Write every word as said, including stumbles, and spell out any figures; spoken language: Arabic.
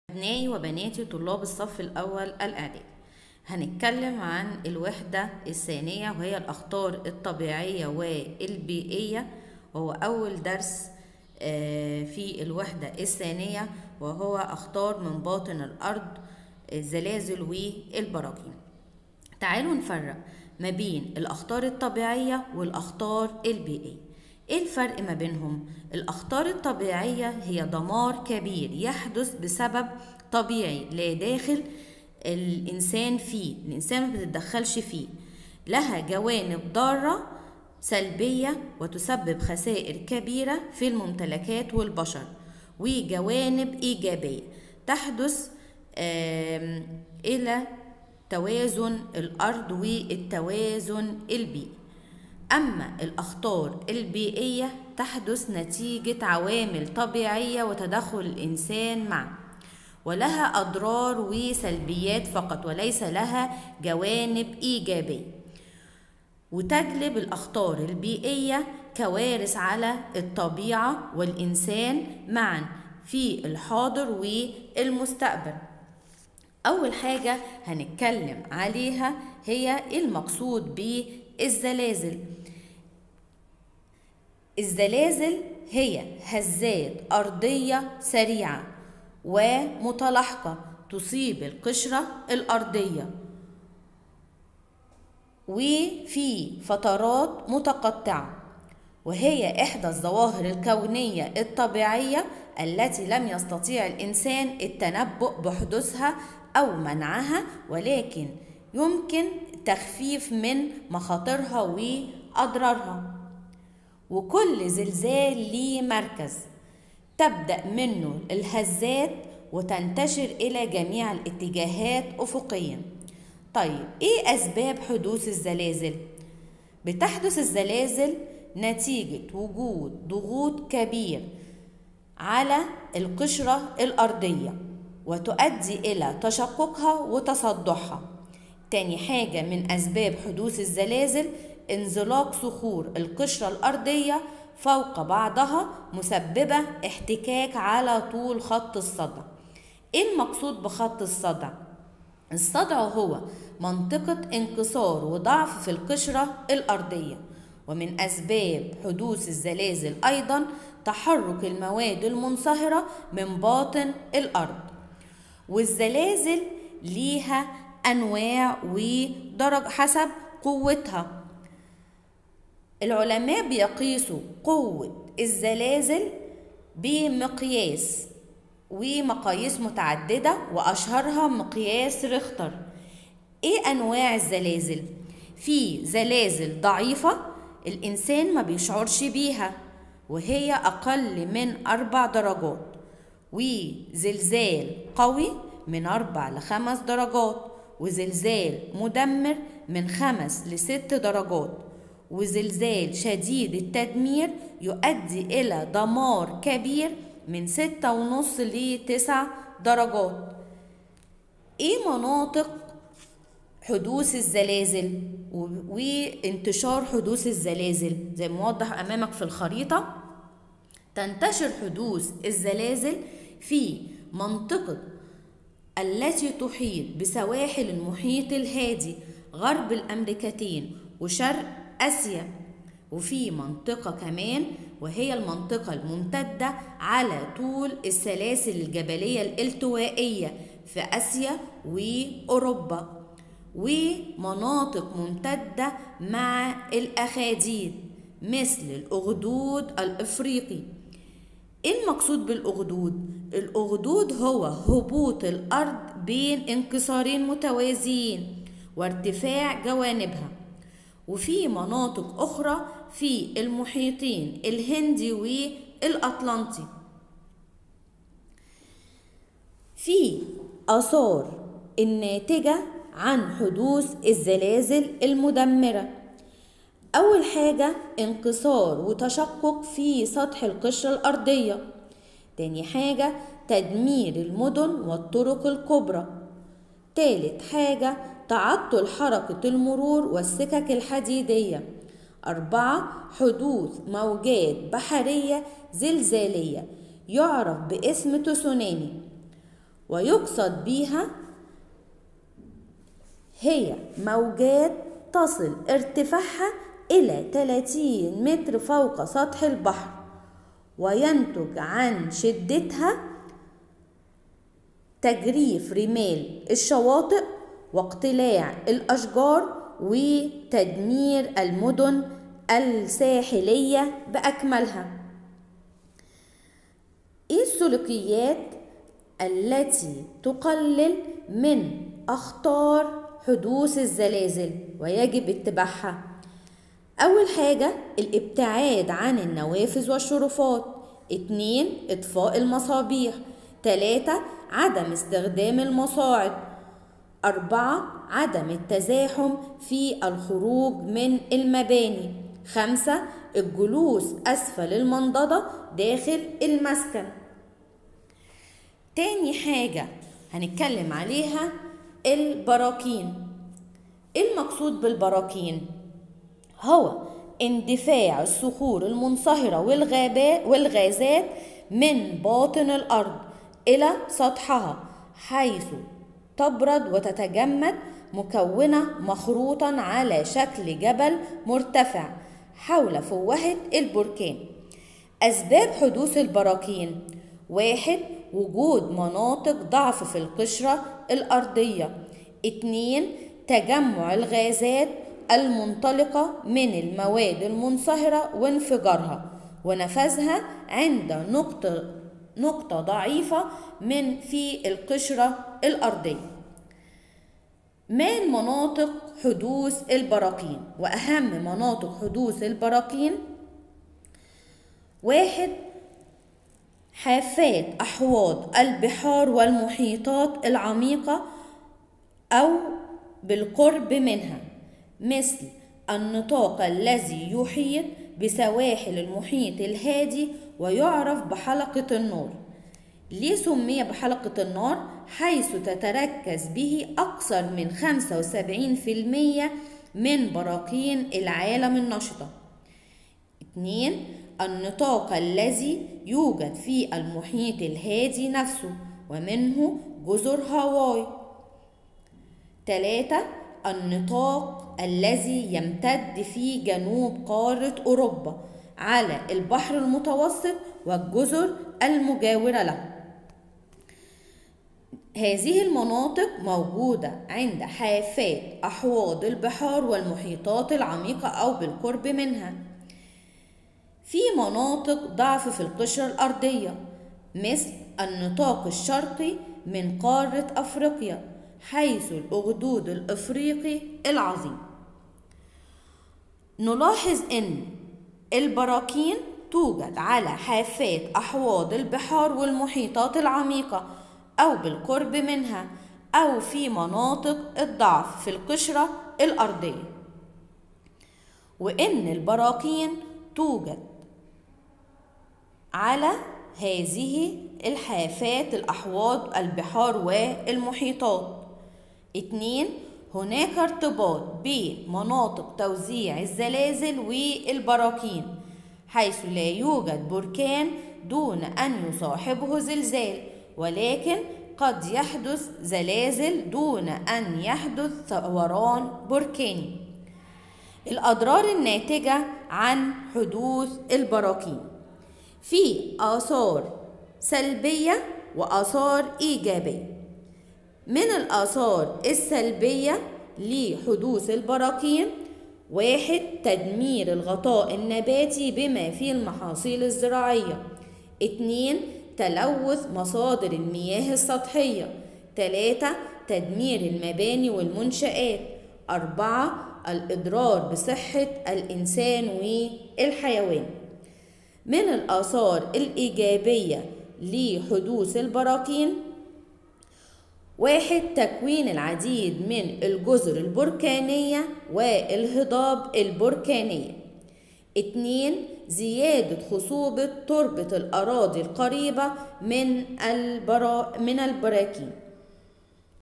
أبنائي وبناتي طلاب الصف الأول الإعدادي، هنتكلم عن الوحدة الثانية وهي الأخطار الطبيعية والبيئية، وهو أول درس في الوحدة الثانية، وهو أخطار من باطن الأرض، الزلازل والبراكين. تعالوا نفرق ما بين الأخطار الطبيعية والأخطار البيئية. ايه الفرق ما بينهم؟ الأخطار الطبيعية هي دمار كبير يحدث بسبب طبيعي لا داخل الإنسان فيه، الإنسان ما بتتدخلش فيه، لها جوانب ضارة سلبية وتسبب خسائر كبيرة في الممتلكات والبشر، وجوانب إيجابية تحدث إلى توازن الأرض والتوازن البيئي. أما الأخطار البيئية تحدث نتيجة عوامل طبيعية وتدخل الإنسان معه، ولها أضرار وسلبيات فقط وليس لها جوانب إيجابية، وتجلب الأخطار البيئية كوارث على الطبيعة والإنسان معا في الحاضر والمستقبل. أول حاجة هنتكلم عليها هي المقصود بالزلازل. الزلازل هي هزات أرضية سريعة ومتلاحقة تصيب القشرة الأرضية وفي فترات متقطعة، وهي إحدى الظواهر الكونية الطبيعية التي لم يستطيع الإنسان التنبؤ بحدوثها أو منعها، ولكن يمكن تخفيف من مخاطرها وأضرارها. وكل زلزال ليه مركز تبدأ منه الهزات وتنتشر إلى جميع الاتجاهات أفقيا. طيب إيه أسباب حدوث الزلازل؟ بتحدث الزلازل نتيجة وجود ضغوط كبير على القشرة الأرضية وتؤدي إلى تشققها وتصدعها. تاني حاجة من أسباب حدوث الزلازل انزلاق صخور القشرة الأرضية فوق بعضها مسببة احتكاك على طول خط الصدع. إيه المقصود بخط الصدع؟ الصدع هو منطقة انكسار وضعف في القشرة الأرضية. ومن أسباب حدوث الزلازل أيضا تحرك المواد المنصهرة من باطن الأرض. والزلازل ليها أنواع ودرج حسب قوتها. العلماء بيقيسوا قوة الزلازل بمقياس ومقاييس متعددة، وأشهرها مقياس ريختر. إيه أنواع الزلازل؟ في زلازل ضعيفة الإنسان ما بيشعرش بيها وهي أقل من أربع درجات، وزلزال قوي من أربع لخمس درجات، وزلزال مدمر من خمس لست درجات، وزلزال شديد التدمير يؤدي إلى دمار كبير من ستة ونص لتسع درجات. إيه مناطق حدوث الزلازل وانتشار حدوث الزلازل؟ زي ما موضح أمامك في الخريطة، تنتشر حدوث الزلازل في منطقة التي تحيط بسواحل المحيط الهادي غرب الأمريكتين وشرق آسيا، وفي منطقة كمان وهي المنطقة الممتدة على طول السلاسل الجبلية الالتوائية في آسيا وأوروبا، ومناطق ممتدة مع الأخاديد مثل الأخدود الإفريقي. إيه المقصود بالأخدود؟ الأخدود هو هبوط الأرض بين انكسارين متوازيين وارتفاع جوانبها. وفي مناطق أخرى في المحيطين الهندي والأطلنطي. في آثار الناتجة عن حدوث الزلازل المدمرة. أول حاجة انكسار وتشقق في سطح القشرة الأرضية. تاني حاجة تدمير المدن والطرق الكبرى. تالت حاجة تعطل حركة المرور والسكك الحديدية. أربعة حدوث موجات بحرية زلزالية يعرف باسم تسونامي. ويقصد بيها هي موجات تصل ارتفاعها إلى ثلاثين متر فوق سطح البحر، وينتج عن شدتها تجريف رمال الشواطئ واقتلاع الأشجار وتدمير المدن الساحلية بأكملها. إيه السلوكيات التي تقلل من أخطار حدوث الزلازل ويجب اتباعها؟ أول حاجة الابتعاد عن النوافذ والشرفات. اتنين إطفاء المصابيح. تلاتة عدم استخدام المصاعد. أربعة عدم التزاحم في الخروج من المباني. خمسة الجلوس أسفل المنضدة داخل المسكن. تاني حاجة هنتكلم عليها البراكين. المقصود بالبراكين هو اندفاع الصخور المنصهرة والغابات والغازات من باطن الأرض إلى سطحها، حيث تبرد وتتجمد مكونة مخروطا على شكل جبل مرتفع حول فوهة البركان. أسباب حدوث البراكين: واحد وجود مناطق ضعف في القشرة الأرضية. اتنين تجمع الغازات المنطلقة من المواد المنصهرة وانفجارها ونفذها عند نقطة نقطة ضعيفة من في القشرة الأرضية. ما مناطق حدوث البراكين؟ وأهم مناطق حدوث البراكين: واحد حافات أحواض البحار والمحيطات العميقة أو بالقرب منها، مثل النطاق الذي يحيط بسواحل المحيط الهادي ويعرف بحلقة النار. ليه سمي بحلقة النار؟ حيث تتركز به أكثر من خمسة وسبعين بالمئة من براكين العالم النشطة. اثنين النطاق الذي يوجد في المحيط الهادي نفسه ومنه جزر هاواي. ثلاثة النطاق الذي يمتد في جنوب قارة أوروبا على البحر المتوسط والجزر المجاورة له. هذه المناطق موجودة عند حافات أحواض البحار والمحيطات العميقة أو بالقرب منها. في مناطق ضعف في القشرة الأرضية، مثل النطاق الشرقي من قارة أفريقيا حيث الأخدود الأفريقي العظيم. نلاحظ أن البراكين توجد على حافات أحواض البحار والمحيطات العميقة أو بالقرب منها أو في مناطق الضعف في القشرة الأرضية، وأن البراكين توجد على هذه الحافات الأحواض البحار والمحيطات. اتنين هناك ارتباط بين مناطق توزيع الزلازل والبراكين، حيث لا يوجد بركان دون أن يصاحبه زلزال، ولكن قد يحدث زلازل دون أن يحدث ثوران بركاني. الأضرار الناتجة عن حدوث البراكين: في آثار سلبية وآثار إيجابية. من الآثار السلبية لحدوث البراكين: واحد تدمير الغطاء النباتي بما فيه المحاصيل الزراعية. اتنين تلوث مصادر المياه السطحية. تلاتة تدمير المباني والمنشآت. أربعة الإضرار بصحة الإنسان والحيوان. من الآثار الإيجابية لحدوث البراكين: واحد تكوين العديد من الجزر البركانية والهضاب البركانية. اتنين زيادة خصوبة تربة الأراضي القريبة من البرا من البراكين.